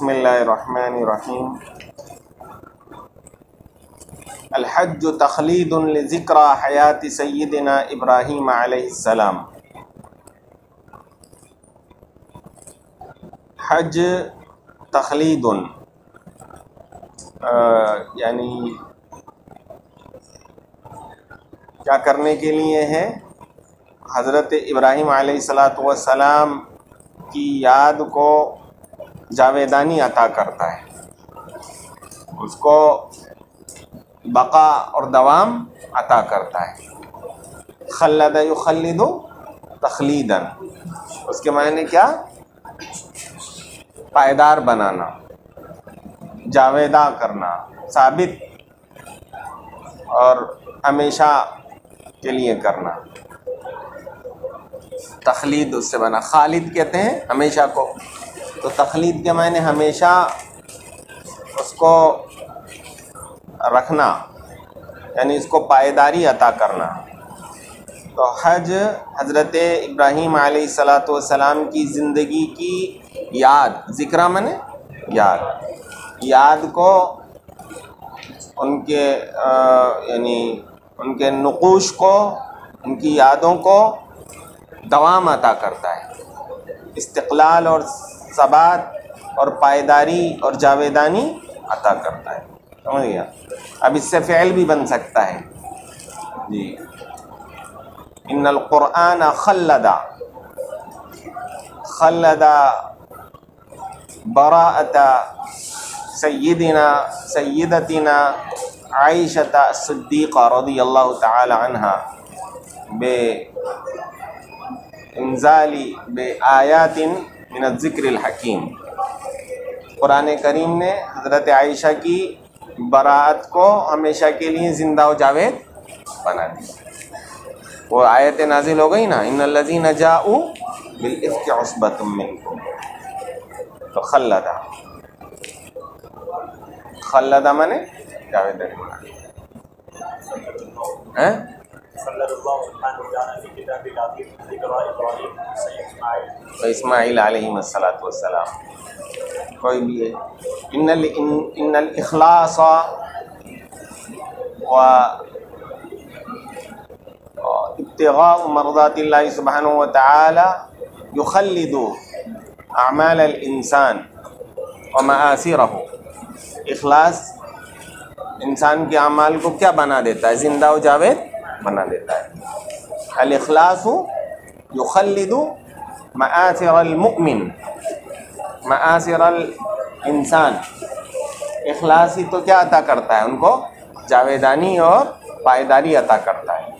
بسم اللہ الرحمن الرحیم الحج تخلید لذکری حیات سیدنا ابراہیم علیہ السلام۔ حج تخلید یعنی کیا کرنے کے لیے ہے؟ حضرت ابراہیم علیہ السلام کی یاد کو جاویدانی عطا کرتا ہے، اس کو بقا اور دوام عطا کرتا ہے۔ خلد یخلد تخلیدا، اس کے معنی کیا؟ پائیدار بنانا، جاویدہ کرنا، ثابت اور ہمیشہ کے لیے کرنا۔ تخلید اس سے بنا، خالد کہتے ہیں ہمیشہ کو، تو تخلید کے معنی ہمیشہ اس کو رکھنا، یعنی اس کو پائیداری عطا کرنا۔ تو حج حضرت ابراہیم علیہ السلام کی زندگی کی یاد، ذکر منے یاد کو ان کے یعنی ان کے نقوش کو، ان کی یادوں کو دوام عطا کرتا ہے، استقلال اور ثبات اور پائیداری اور جاویدانی عطا کرتا ہے۔ سمجھ گیا؟ اب اس سے فعل بھی بن سکتا ہے جی۔ ان القرآن خلد براءۃ سیدتنا عائشہ الصدیقہ رضی اللہ تعالی عنہا بآیات من الذکر الحکیم۔ قرآن کریم نے حضرت عائشہ کی براءت کو ہمیشہ کے لیے زندہ و جاوید بنا دیا۔ وہ آیت نازل ہو گئی نا، ان الذین جاؤوا بالافک عصبۃ منکم، تو خلد منے جاوید بنا دیا۔ اسماعیل علیہ السلام، کوئی بھی ہے۔ ان الاخلاص و ابتغاء مرضات اللہ سبحانہ وتعالی یخلد اعمال الانسان ومآثرہ۔ اخلاص انسان کے اعمال کو کیا بنا دیتا ہے؟ زندہ و جاوید بنا دیتا ہے۔ الاخلاص یخلد مآثر المؤمن، مآثر الانسان۔ اخلاص ہی تو کیا عطا کرتا ہے؟ ان کو جاویدانی اور پائیداری عطا کرتا ہے۔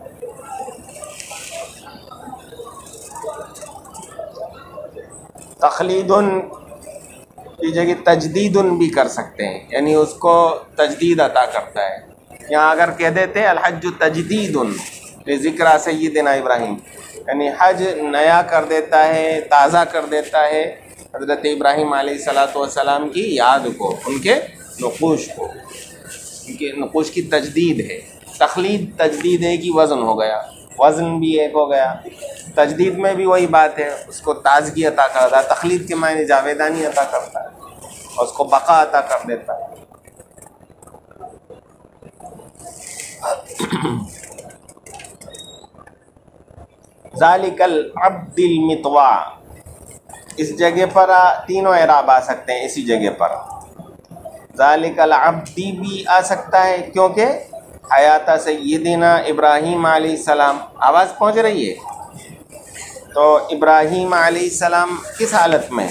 تخلید کی جگہ تجدید بھی کر سکتے ہیں، یعنی اس کو تجدید عطا کرتا ہے۔ یہاں اگر کہہ دیتے الحج تجدید لذکر سیدنا ابراہیم، یعنی حج نیا کر دیتا ہے، تازہ کر دیتا ہے حضرت ابراہیم علیہ السلام کی یاد کو، ان کے نقوش کو، ان کے نقوش کی تجدید ہے۔ تخلید تجدید ایک ہی وزن ہو گیا، وزن بھی ایک ہو گیا۔ تجدید میں بھی وہی بات ہے، اس کو تازگی عطا کرتا ہے۔ تخلید کے معنی جاویدانی عطا کرتا ہے اور اس کو بقا عطا کر دیتا ہے۔ ذالک العبد المطواع، اس جگہ پر تینوں اعراب آ سکتے ہیں اسی جگہ پر۔ ذالک العبدی بھی آ سکتا ہے کیونکہ حیات سیدنا ابراہیم علیہ السلام، آواز پہنچ رہی ہے؟ تو ابراہیم علیہ السلام کس حالت میں؟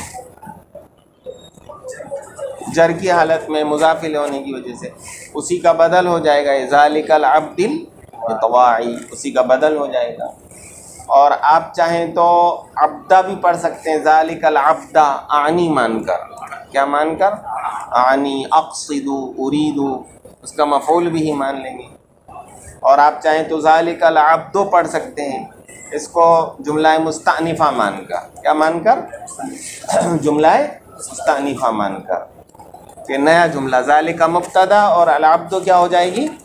جر کی حالت میں، مضاف الیہ ہونے کی وجہ سے اسی کا بدل ہو جائے گا، ذالک العبد المطواعی، اسی کا بدل ہو جائے گا۔ اور آپ چاہیں تو عبدہ بھی پڑھ سکتے ہیں، ذالک العبدہ اعنی مان کر، کیا مان کر؟ اعنی، اقصد، ارید، اس کا مفعول بھی ہی مان لیں گے۔ اور آپ چاہیں تو ذالک العبد پڑھ سکتے ہیں، اس کو جملہ مستأنفہ مان کر، کیا مان کر؟ جملہ مستأنفہ مان کر، کہ نیا جملہ۔ ذالک مبتدا اور العبد کیا ہو جائے گی؟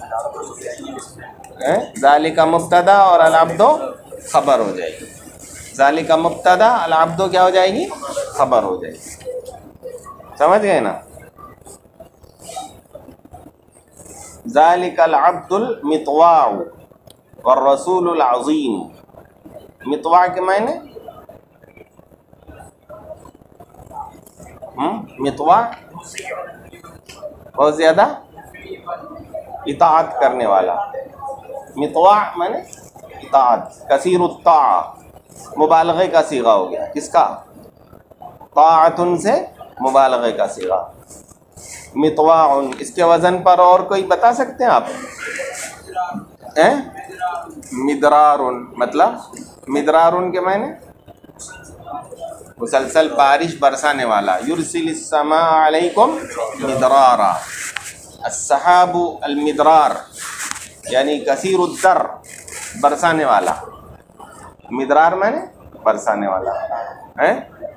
ذالک مبتدا اور العبد خبر ہو جائے گی۔ ذالک مبتدا، العبد کیا ہو جائے گی؟ خبر ہو جائے گی. سمجھ گئے نا؟ ذالک العبد المطواع والرسول العظیم. مطواع کے معنی مطواع بہت زیادہ اطاعت کرنے والا. مطواع معنی اطاعت. کثیر الطاعہ مبالغے کا صیغہ ہو گیا. کس کا؟ طاعت سے مبالغے کا صیغہ. مطواع. اس کے وزن پر اور کوئی بتا سکتے ہیں آپ؟ مدرار. مطلب مدرار کے معنی مسلسل بارش برسانے والا. یرسل السماء علیکم مدرارا. السحاب المدرار یعنی کثیر الدر، برسانے والا. مدرار میں نے برسانے والا ہے.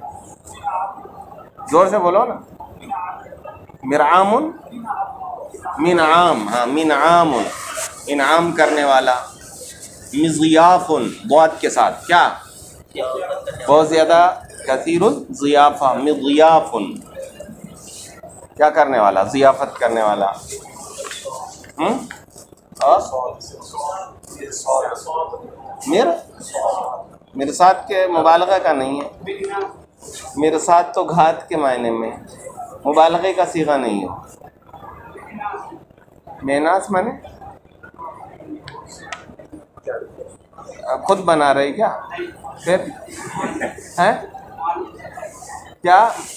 زور سے بولو نا. مرعام منعام. ہاں منعام انعام کرنے والا. مضیاف ضاد کے ساتھ کیا؟ بہت زیادہ کثیر الضیافہ. مضیاف کیا کرنے والا؟ ضیافت کرنے والا. مرصاد کے مبالغہ کا نہیں ہے. مرصاد تو گھات کے معنی میں، مبالغے کا صیغہ نہیں ہے. میناس معنی خود بنا رہے کیا؟ پھر ہے کیا؟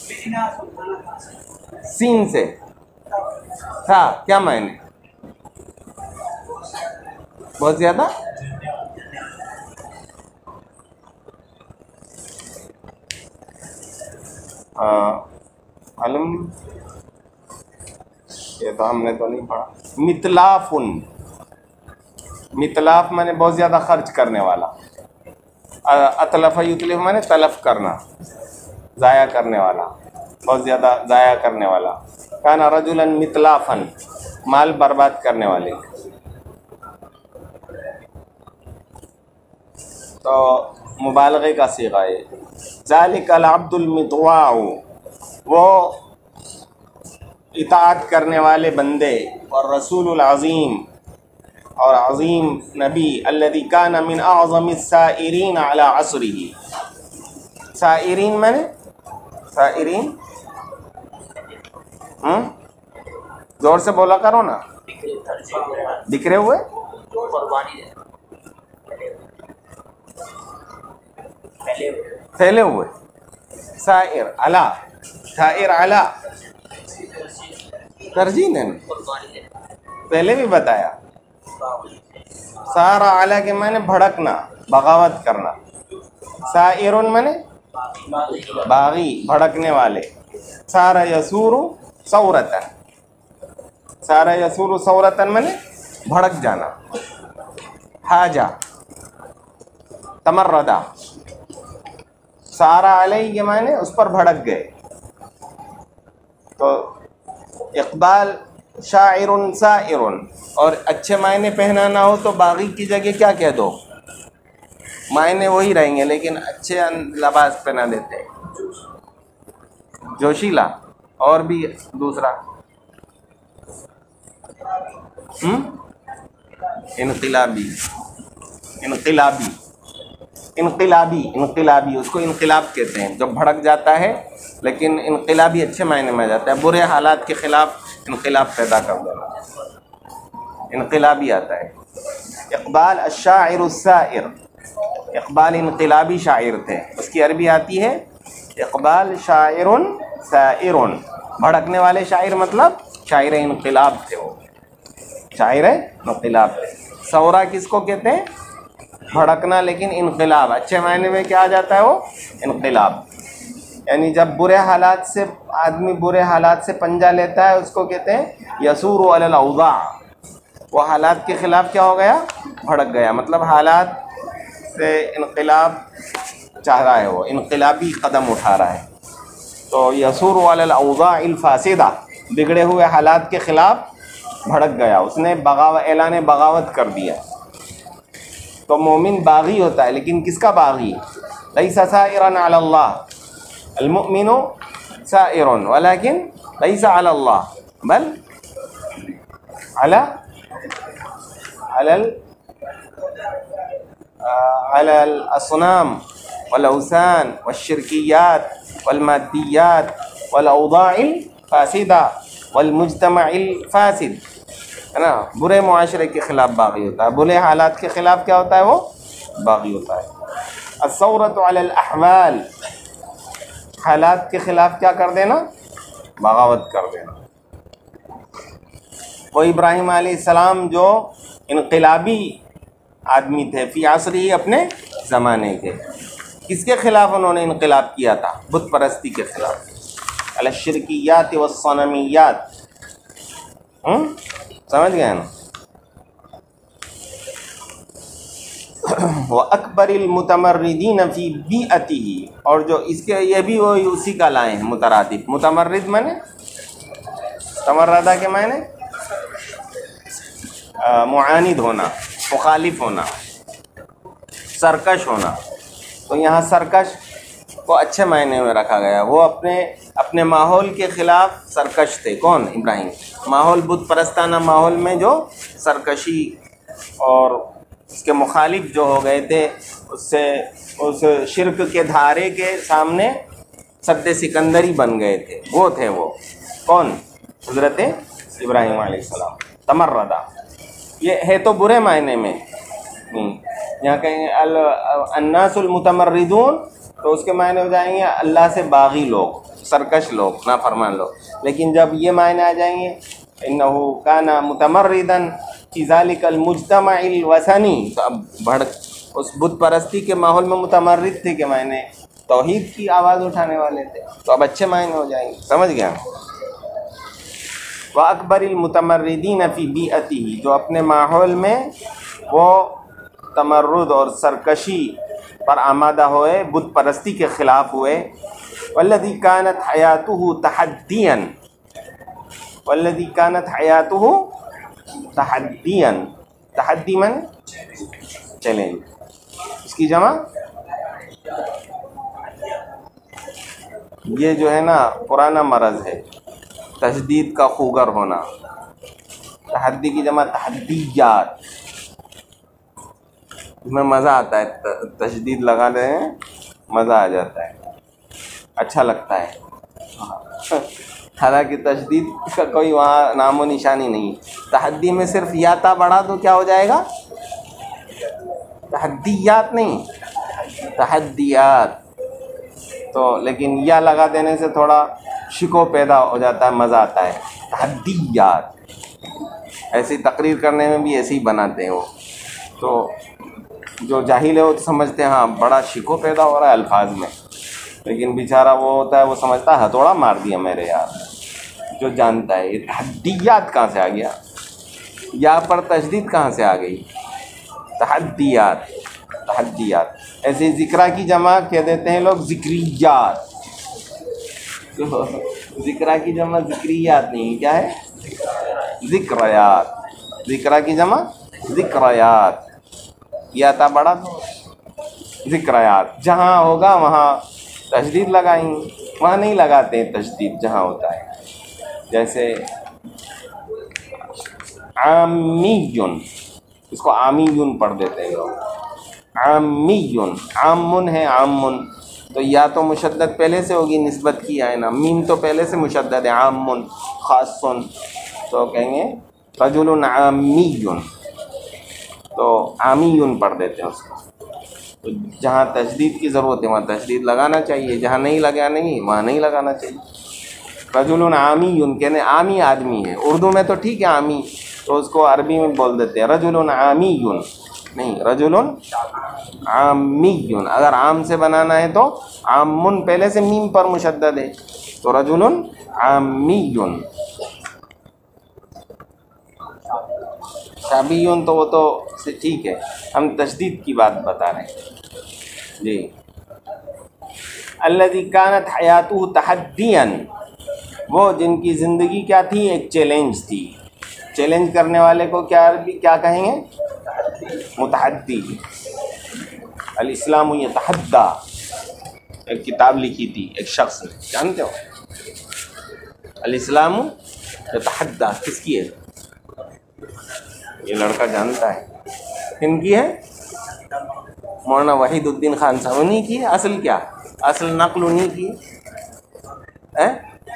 سین سے تھا کیا معنی؟ بہت زیادہ علم. یہ تو ہم نے تو نہیں پڑھا. متلاف. متلاف مانے بہت زیادہ خرچ کرنے والا. اتلف یتلف مانے تلف کرنا، ضائع کرنے والا، بہت زیادہ ضائع کرنے والا. کان رجلا متلافا مال برباد کرنے والے. تو مبالغے کا صیغہ ہے. ذالک العبد المطواع، وہ اطاعت کرنے والے بندے. اور رسول العظیم، اور عظیم نبی. الذی کان من اعظم السائرین علی عصرہ. سائرین میں نے سائرین زور سے بولا کرو نا. بکھرے ہوئے، پھیلے ہوئے. سائر علا، سائر علا ترجیح نے پہلے بھی بتایا. سارا علا کے معنی بھڑکنا، بغاوت کرنا. سائرون معنی باغی، بھڑکنے والے. سارا یسور ثورتن. سارا یسور ثورتن معنی بھڑک جانا. حاجہ تمردہ. سارا علیہ کے معنی اس پر بھڑک گئے. تو اقبال شاعر سائر. اور اچھے معنی پہنا نہ ہو تو باغی کی جگہ کیا کہہ دو؟ معنی وہی رہیں گے لیکن اچھے لباس پہنا دیتے. جوشیلا. اور بھی دوسرا انقلابی. انقلابی انقلابی انقلابی اس کو انقلاب کہتے ہیں جو بھڑک جاتا ہے، لیکن انقلابی اچھے معنی میں جاتا ہے. برے حالات کے خلاف انقلاب پیدا کر دینا، انقلابی آتا ہے. اقبال الشاعر السائر. اقبال انقلابی شاعر تھے. اس کی عربی آتی ہے اقبال شاعر سائر. بھڑکنے والے شاعر مطلب شاعر انقلاب تھے. وہ شاعر انقلاب تھے. ثورہ کس کو کہتے ہیں؟ بھڑکنا، لیکن انقلاب اچھے معنی میں کیا آ جاتا ہے؟ وہ انقلاب. یعنی جب برے حالات سے آدمی برے حالات سے پنجہ لیتا ہے اس کو کہتے ہیں یسور علی الاوضاع. وہ حالات کے خلاف کیا ہو گیا؟ بھڑک گیا. مطلب حالات سے انقلاب چاہ رہا ہے، وہ انقلابی قدم اٹھا رہا ہے. تو یسور علی الاوضاع الفاسدہ، بگڑے ہوئے حالات کے خلاف بھڑک گیا. اس نے اعلان بغاوت کر دیا. تو مومن باغی ہوتا ہے، لیکن کس کا باغی؟ ليس سائرا على الله. المؤمن سائر ولكن ليس على الله بل على الأصنام والأوثان والشركيات والماديات والأوضاع الفاسدة والمجتمع الفاسد، ہے نا. برے معاشرے کے خلاف باغی ہوتا ہے، برے حالات کے خلاف کیا ہوتا ہے؟ وہ باغی ہوتا ہے. الثورۃ علی الاحوال، حالات کے خلاف کیا کر دینا؟ بغاوت کر دینا. وہ ابراہیم علیہ السلام جو انقلابی آدمی تھے فی عصری، اپنے زمانے کے، کس کے خلاف انہوں نے انقلاب کیا تھا؟ بت پرستی کے خلاف. علی الشرکیات والصنمیات، سمجھ گئے نا. وَأَكْبَرِ الْمُتَمَرِّدِينَ فِي بِيئَتِهِ، اور جو اس کے یہ بھی وہ اسی کا لائے ہیں مترادف. متمرد معنی تمردہ کے معنی معاند ہونا، مخالف ہونا، سرکش ہونا. تو یہاں سرکش کو اچھے معنی میں رکھا گیا. وہ اپنے ماحول کے خلاف سرکش تھے. کون؟ ابراہیم. ماحول بت پرستانہ ماحول میں جو سرکشی اور اس کے مخالف جو ہو گئے تھے، اس شرک کے دھارے کے سامنے سد سکندری بن گئے تھے. وہ تھے وہ کون؟ حضرت ابراہیم علیہ السلام. تمردہ یہ ہے تو برے معنی میں. یہاں کہیں گے الناس المتمردون تو اس کے معنی ہو جائیں گے اللہ سے باغی لوگ، سرکش لوگ، نافرمان لوگ. لیکن جب یہ معنی آ جائیں گے انہو کان متمردا فی ذلک المجتمع الوثنی، تو اب اس بت پرستی کے ماحول میں متمرد تھے کہ معنی توحید کی آواز اٹھانے والے تھے، تو اب اچھے معنی ہو جائیں گے. سمجھ گیا؟ وَأَكْبَرِ الْمُتَمَرِّدِينَ فِي بِيئَتِهِ، جو اپنے ماحول میں وہ تمرد اور سرکشی پر آمادہ ہوئے، بت پرستی کے خلاف ہوئے. وَالَّذِي كَانَتْ حَيَاتُهُ تَحَدِّيًا، وَالَّذِي كَانَتْ حَيَاتُهُ تَحَدِّيًا، تحدی من چیلنج، اس کی جمع یہ جو ہے نا پرانا مرض ہے تشدید کا خوگر ہونا. تحدی کی جمع تحدیات. اس میں مزہ آتا ہے، تشدید لگا رہے ہیں مزہ آ جاتا ہے، اچھا لگتا ہے. حالانکہ تشدید کا کوئی وہاں نام و نشانی نہیں. تحدی میں صرف یا تا بڑھا تو کیا ہو جائے گا؟ تحدیات نہیں، تحدیات. تو لیکن یا لگا دینے سے تھوڑا شکو پیدا ہو جاتا ہے، مزہ آتا ہے. تحدیات ایسی تقریر کرنے میں بھی ایسے ہی بناتے ہیں وہ. تو جو جاہل ہے وہ سمجھتے ہیں ہاں بڑا شکو پیدا ہو رہا ہے الفاظ میں، لیکن بیچارہ وہ ہوتا ہے وہ سمجھتا ہے ہتھوڑا مار دیا میرے یار. جو جانتا ہے یہ تحدیات کہاں سے آ گیا، یا پر تشدید کہاں سے آ گئی؟ تحدیات. تحدیات ایسے ذکرہ کی جمع کہہ دیتے ہیں لوگ ذکریات. ذکرہ کی جمع ذکریات نہیں، کیا ہے؟ ذکریات. ذکرہ کی جمع ذکریات. یا تا بڑا تو ذکریات. جہاں ہوگا وہاں تشدید لگائیں، وہاں نہیں لگاتے ہیں تشدید جہاں ہوتا ہے. جیسے عامیون، اس کو عامیون پڑھ دیتے ہیں لوگ. عامیون، عامن ہے عامن، تو یا تو مشدد پہلے سے ہوگی نسبت کی ہے نا، میم تو پہلے سے مشدد ہے. عامن خاصن تو کہیں گے رجل عامیون، تو عامیون پڑھ دیتے ہیں اس کو. تو جہاں تشدید کی ضرورت ہے وہاں تشدید لگانا چاہیے، جہاں نہیں لگا نہیں وہاں نہیں لگانا چاہیے. رجل عامیون کہنے عامی آدمی ہے. اردو میں تو ٹھیک ہے عامی، تو اس کو عربی میں بول دیتے ہیں رجل عامیون، نہیں رجل عامیون. اگر عام سے بنانا ہے تو عامن پہلے سے میم پر مشدد ہے تو رجل عامیون. شابیون تو وہ تو ٹھیک ہے، ہم تشدید کی بات بتا رہے ہیں. جی الذی کانت حیاتہ تحدیا، وہ جن کی زندگی کیا تھی؟ ایک چیلنج تھی. چیلنج کرنے والے کو کیا کہیں گے؟ متحدی. الاسلام یتحدی، ایک کتاب لکھی تھی ایک شخص نے، جانتے ہو؟ الاسلام یتحدی کس کی ہے؟ یہ لڑکا جانتا ہے، کن کی ہے؟ مولانا وحید الدین خان صاحب، انہیں کی ہے۔ اصل کیا؟ اصل نقل انہیں کی ہے۔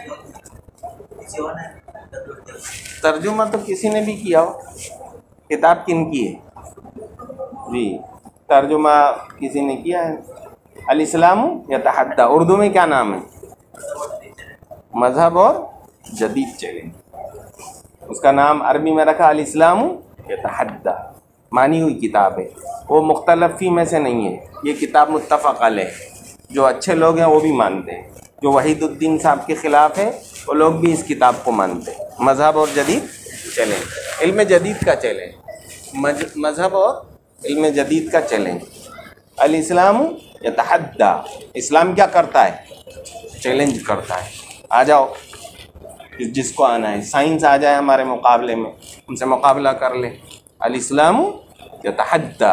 ترجمہ تو کسی نے بھی کیا ہو، کتاب کن کی ہے؟ جی ترجمہ کسی نے کیا ہے۔ الاسلام یتحدی اردو میں کیا نام ہے؟ مذہب اور جدید چیلنج۔ اس کا نام عربی میں رکھا الاسلام یتحدی، مانی ہوئی کتاب ہے، وہ مختلف فی میں سے نہیں ہے، یہ کتاب متفق علیہ ہے، جو اچھے لوگ ہیں وہ بھی مانتے ہیں، جو وحید الدین صاحب کے خلاف ہے وہ لوگ بھی اس کتاب کو مانتے ہیں۔ مذہب اور جدید چیلنج، علم جدید کا چیلنج، مذہب اور علم جدید کا چیلنج۔ الاسلام یتحدی، اسلام کیا کرتا ہے؟ چیلنج کرتا ہے، آ جاؤ جس کو آنا ہے، سائنس آ جائے ہمارے مقابلے میں، ان سے مقابلہ کر لے۔ الاسلام یتحدی،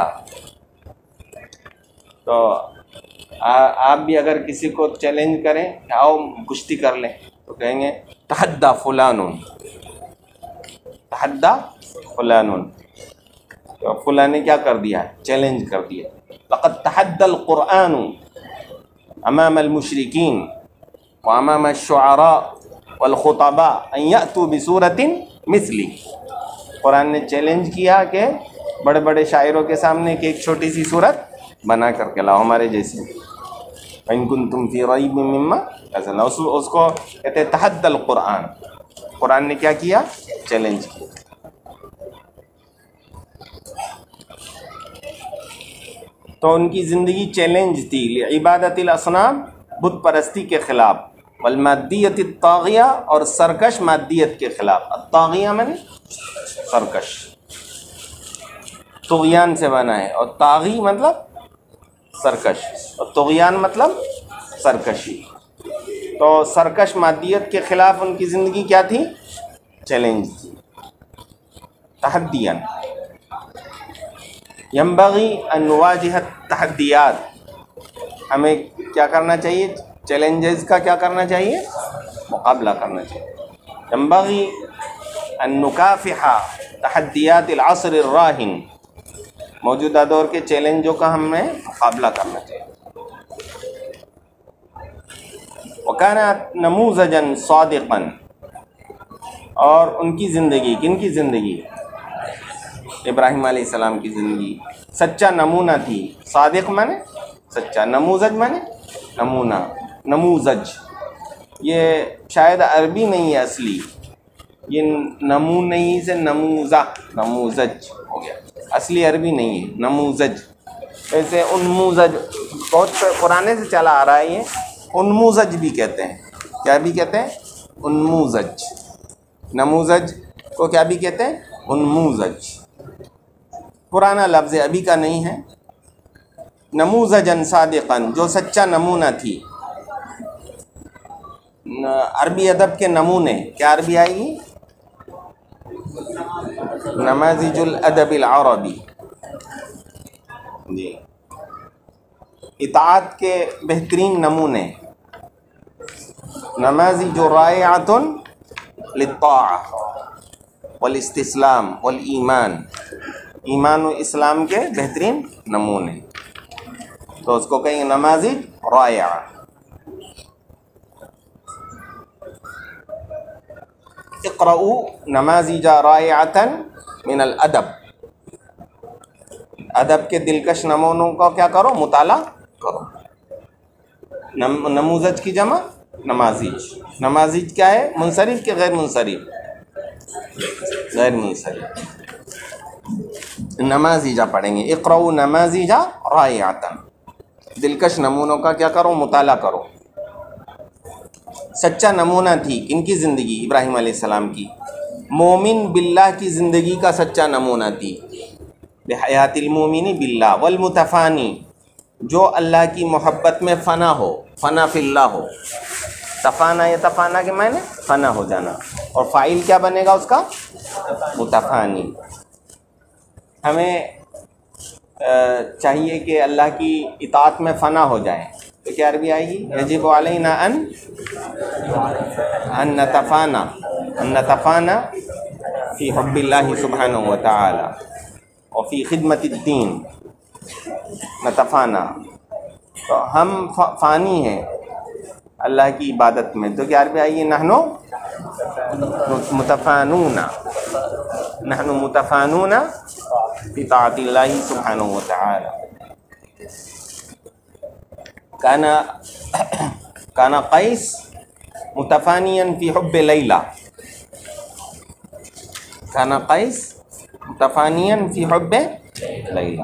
تو آپ بھی اگر کسی کو چیلنج کریں کہ آؤ کشتی کر لیں تو کہیں گے تحدی فلان، تحدی فلان، تو فلاں نے کیا کر دیا؟ چیلنج کر دیا۔ لقد تحدى القرآن امام المشرکین وامام الشعراء والخطباء ان یأتوا بسورۃ مثلی، قرآن نے چیلنج کیا کہ بڑے بڑے شاعروں کے سامنے کہ ایک چھوٹی سی صورت بنا کر کے لاؤ ہمارے جیسے۔ وَإِن كُنتُمْ فِي رَيْبٍ مِّمَّا نَزَّلْنَا، اس کو کہتے ہیں تحدى القرآن، قرآن نے کیا کیا؟ چیلنج کیا۔ تو ان کی زندگی چیلنج تھی لعبادت الاصنام، بت پرستی کے خلاف، والمادیت الطاغیہ، اور سرکش مادیت کے خلاف۔ الطاغیہ میں سرکش، طغیان سے بنا ہے، اور طاغی مطلب سرکش، اور طغیان مطلب سرکشی۔ تو سرکش مادیت کے خلاف ان کی زندگی کیا تھی؟ چیلنج تھی، تحدیاً۔ ینبغی ان نواجہ التحدیات، ہمیں کیا کرنا چاہیے؟ چیلنجز کا کیا کرنا چاہیے؟ مقابلہ کرنا چاہیے۔ ینبغی ان نکافح تحدیات العصر الراہن، موجودہ دور کے چیلنجوں کا ہمیں مقابلہ کرنا چاہیے۔ وکانت نموذجا صادقا، اور ان کی زندگی، کن کی زندگی؟ ابراہیم علیہ السلام کی زندگی سچا نمونہ تھی۔ صادق مانے سچا، نموذج مانے نمونہ، نموذج یہ شاید عربی نہیں ہے اصلی، یہ نمونہی سے نموزہ، نموذج ہو گیا، اصلی عربی نہیں ہے نموذج۔ ویسے انموذج بہت پرانے سے چلا آ رہا ہے، یہ انموذج بھی کہتے ہیں۔ کیا بھی کہتے ہیں؟ انموذج۔ نموذج کو کیا بھی کہتے ہیں؟ انموذج، پرانا لفظ ہے، ابھی کا نہیں ہے۔ نموذجن صادقاً، جو سچا نمونہ تھی۔ عربی ادب کے نمونے کیا عربی آئے گی؟ نماذج الادب العربی، جی۔ اطاعت کے بہترین نمونے، نماذج رائعۃ للطاعہ والاستسلام والایمان، ایمان و اسلام کے بہترین نمونے، تو اس کو کہیں گے نماذج رائعہ۔ اقرؤوا نماذج رائعۃ من الادب، ادب کے دلکش نمونوں کا کیا کرو؟ مطالعہ کرو۔ نموذج کی جمع نماذج۔ نماذج کیا ہے؟ منصرف کے غیر منصرف؟ غیر منصرف۔ نماذجہ پڑھیں گے، اقرؤوا نماذج رائعۃ، دلکش نمونوں کا کیا کرو؟ مطالعہ کرو۔ سچا نمونہ تھی ان کی زندگی، ابراہیم علیہ السلام کی۔ مومن باللہ کی زندگی کا سچا نمونہ تھی، بحیات المومن باللہ، والمتفانی، جو اللہ کی محبت میں فنا ہو، فنا فی اللہ ہو۔ تفانا، یہ تفانا کے معنی فنا ہو جانا، اور فاعل کیا بنے گا اس کا؟ متفانی۔ ہمیں چاہیے کہ اللہ کی اطاعت میں فنا ہو جائیں، تو کیا عربی آئے گی؟ یجب علینا ان نتفانا فی حب اللہ سبحانہ وتعالی وفی خدمت الدین. نتفانا تو ہم فانی ہیں اللہ کی عبادت میں، تو کیا عربی آئیے نحنو متفانون، نحن متفانون فی طاعت اللہ سبحانہ وتعالی. کان قیس متفانیا فی حب لیلہ، کان قیس متفانیا فی حب لیلہ.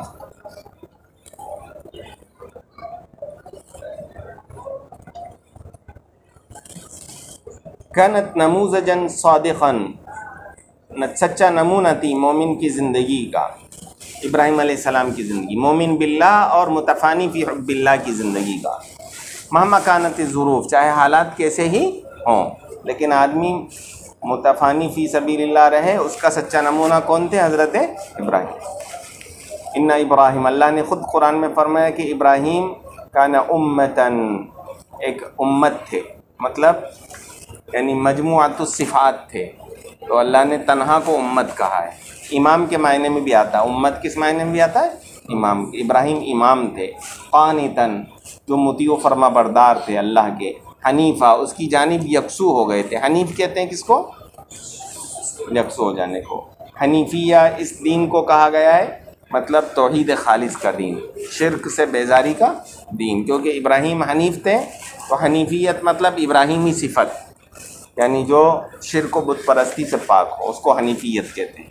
کانت نموذجا صادقا، سچا نمونہ تھی مومن کی زندگی کا، ابراہیم علیہ السلام کی زندگی، مومن باللہ اور متفانی فی حب اللہ کی زندگی کا. مہما کانت الظروف، چاہے حالات کیسے ہی ہوں، لیکن آدمی متفانی فی سبیل اللہ رہے. اس کا سچا نمونہ کون تھے؟ حضرت ابراہیم. ان ابراہیم، اللہ نے خود قرآن میں فرمایا کہ ابراہیم کان امتاً، ایک امت تھے، مطلب یعنی مجموعۃ الصفات تھے. تو اللہ نے تنہا کو امت کہا ہے. امام کے معنی میں بھی آتا ہے، امت کس معنی میں بھی آتا ہے؟ امام. ابراہیم امام تھے. قانتاً، جو مطیع و فرما بردار تھے اللہ کے. حنیفہ، اس کی جانب یکسو ہو گئے تھے. حنیف کہتے ہیں کس کو؟ یکسو ہو جانے کو. حنیفیہ اس دین کو کہا گیا ہے، مطلب توحید خالص کا دین، شرک سے بیزاری کا دین. کیونکہ ابراہیم حنیف تھے تو حنیفیت مطلب ابراہیمی صفت، یعنی جو شرک و بت پرستی سے پاک ہو، اس کو حنیفیت کہتے ہیں.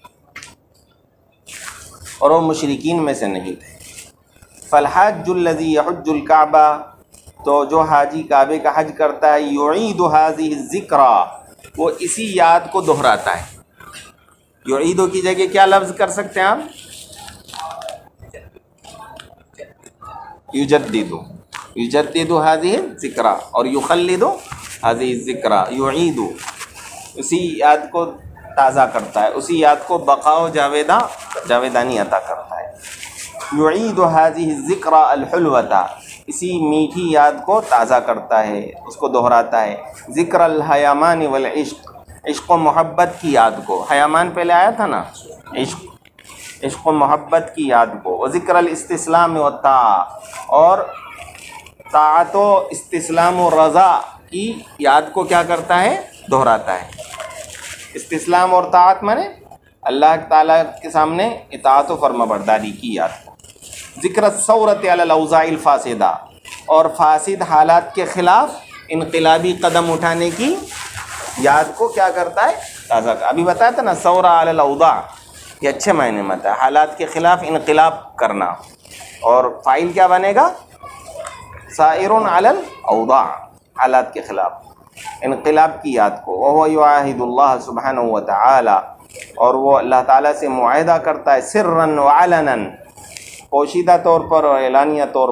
اور وہ مشرکین میں سے نہیں تھے. فالحاج الذی یحج الکعبہ، تو جو حاجی کعبے کا حج کرتا ہے، یعید هذه الذکرى، وہ اسی یاد کو دہراتا ہے. یعیدو کی جگہ کیا لفظ کر سکتے ہیں آپ؟ یجدد هذه الذکرى، اور یخلد هذه الذکرى. یعید، اسی یاد کو تازہ کرتا ہے، اسی یاد کو بقا و جاویدانی عطا کرتا ہے. یعید هذه الذکرى الحلوۃ، اسی میٹھی یاد کو تازہ کرتا ہے، اس کو دہراتا ہے. ذکر الحیامان والعشق، عشق و محبت کی یاد کو. حیامان پہلے آیا تھا نا، عشق و محبت کی یاد کو. و ذکر الاستسلام والطاعہ، اور طاعت و استسلام و رضا کی یاد کو کیا کرتا ہے؟ دہراتا ہے. استسلام اور طاعت مانے اللہ تعالیٰ کے سامنے اطاعت و فرما برداری کی یاد کو. ذکر الثورۃ علی الاوضاع الفاسدہ، اور فاسد حالات کے خلاف انقلابی قدم اٹھانے کی یاد کو کیا کرتا ہے؟ تازہ. ابھی بتایا تھا نا ثورہ علی الاوضاع، یہ اچھے معنی میں تھا، حالات کے خلاف انقلاب کرنا. اور فاعل کیا بنے گا؟ سائر علی الاوضاع، حالات کے خلاف انقلاب کی یاد کو. وہو یعاہد اللہ سبحانہ وتعالی، اور وہ اللہ تعالیٰ سے معاہدہ کرتا ہے، سرا وعلنا، پوشیدہ طور پر اور اعلانیہ طور